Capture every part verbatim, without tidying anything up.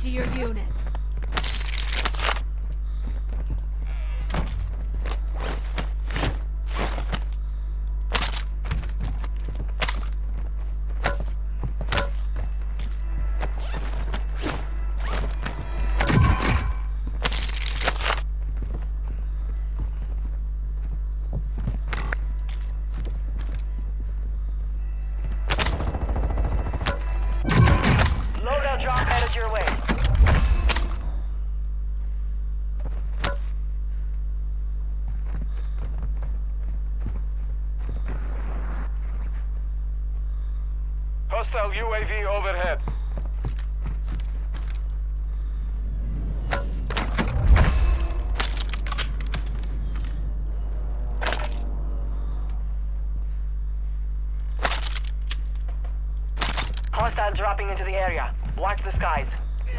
to your unit. Your way. Hostile U A V overhead. Hostile dropping into the area. Watch the skies.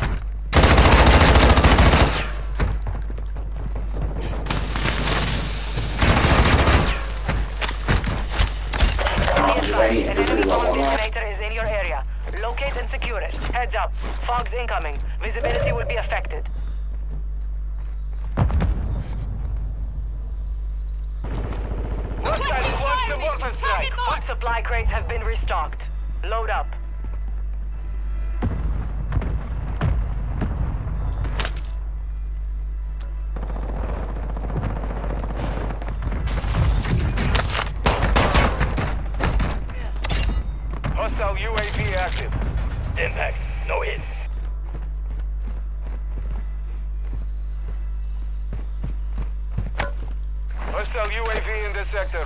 An enemy bomb detonator is in your area. Locate and secure it. Heads up. Fog's incoming. Visibility will be affected. Food supply crates have been restocked. Load up. Hostile U A V active. Impact. No hit. Hostile U A V in this sector.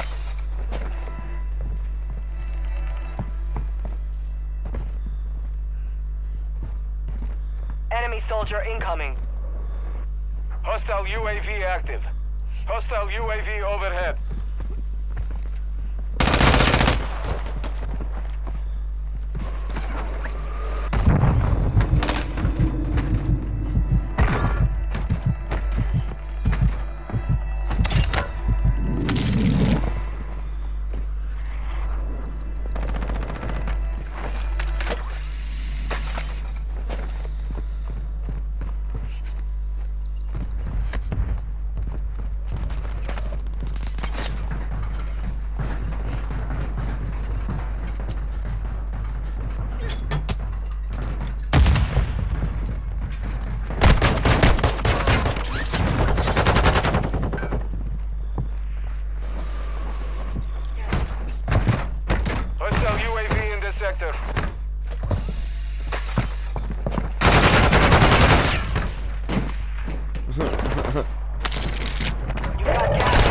Enemy soldier incoming. Hostile U A V active. Hostile U A V overhead. Sector. You got gas.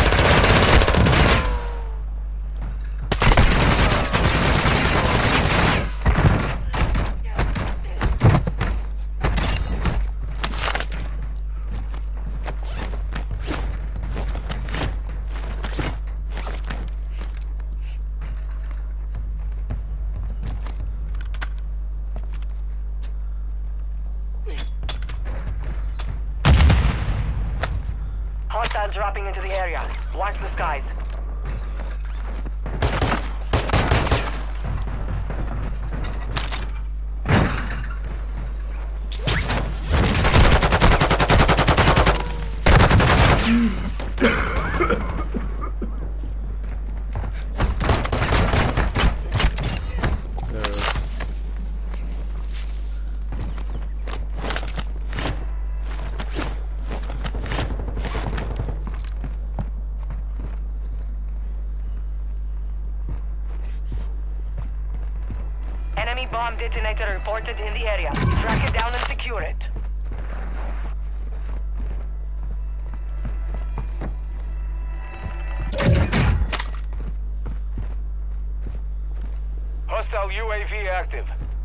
Hostiles dropping into the area. Watch the skies. Enemy bomb detonator reported in the area. Track it down and secure it. Hostile U A V active.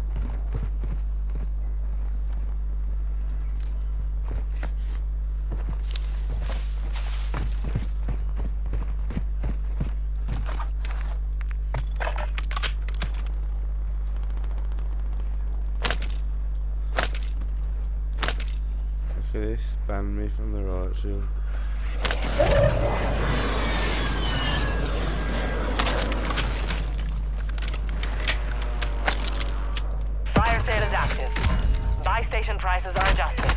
They spammed me from the right shield. Fire sale is active. Buy station prices are adjusted.